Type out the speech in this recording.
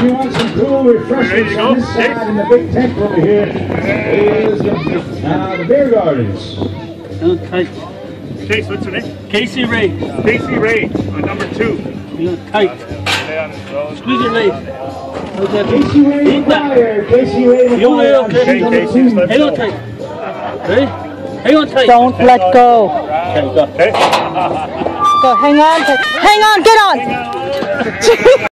If you want some cool refreshments on this side in the big tent over here is the beer gardens. Tight. Chase, what's your name? Casey Ray. Casey Ray on number 2. Tight. Squeeze it, Ray. Casey Ray McGuire. Casey Ray McGuire. Hang on tight. Ready? Hang on tight. Don't let go. Okay. Go. Hang on. Hang on. Get on.